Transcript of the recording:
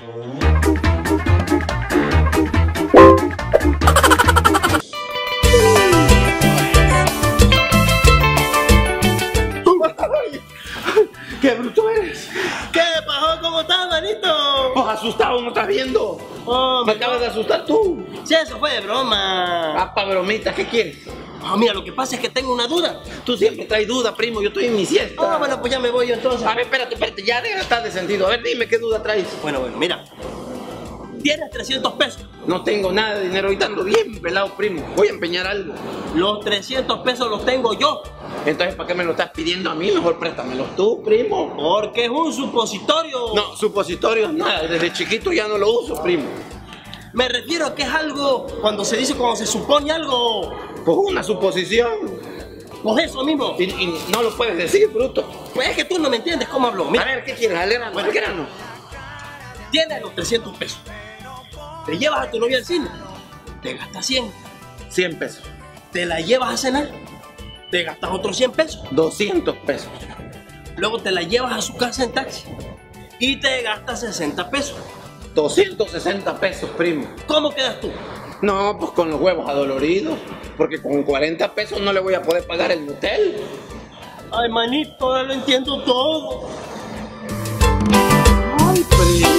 ¡Qué bruto eres! ¿Qué pasó? ¿Cómo estás, manito? Pues asustado, ¿no estás viendo? Oh, Me acabas de asustar tú. sí, eso fue de broma. Papa bromita, ¿qué quieres? Mira, lo que pasa es que tengo una duda. Tú siempre traes duda, primo, yo estoy en mi siesta. Bueno, pues ya me voy yo entonces. A ver, espérate, ya deja de estar de sentido. A ver, dime, ¿qué duda traes? Bueno, mira. Tienes 300 pesos. No tengo nada de dinero, ahorita ando bien pelado, primo. Voy a empeñar algo. Los 300 pesos los tengo yo. Entonces, ¿para qué me lo estás pidiendo a mí? Mejor préstamelos tú, primo. Porque es un supositorio. No, supositorios nada, desde chiquito ya no lo uso, primo. Me refiero a que es algo, cuando se supone algo. Pues una suposición. Pues eso mismo. Y no lo puedes decir, bruto. Pues es que tú no me entiendes cómo hablo. Mira, A ver, ¿qué quieres? Al grano, al grano. tienes los 300 pesos. Te llevas a tu novia al cine. Te gastas 100. 100 pesos. Te la llevas a cenar. Te gastas otros 100 pesos. 200 pesos. Luego te la llevas a su casa en taxi. Y te gastas 60 pesos. 260 pesos, primo. ¿Cómo quedas tú? No, pues con los huevos adoloridos. Porque con 40 pesos no le voy a poder pagar el motel. Ay, manito, ahora lo entiendo todo. Ay, primo.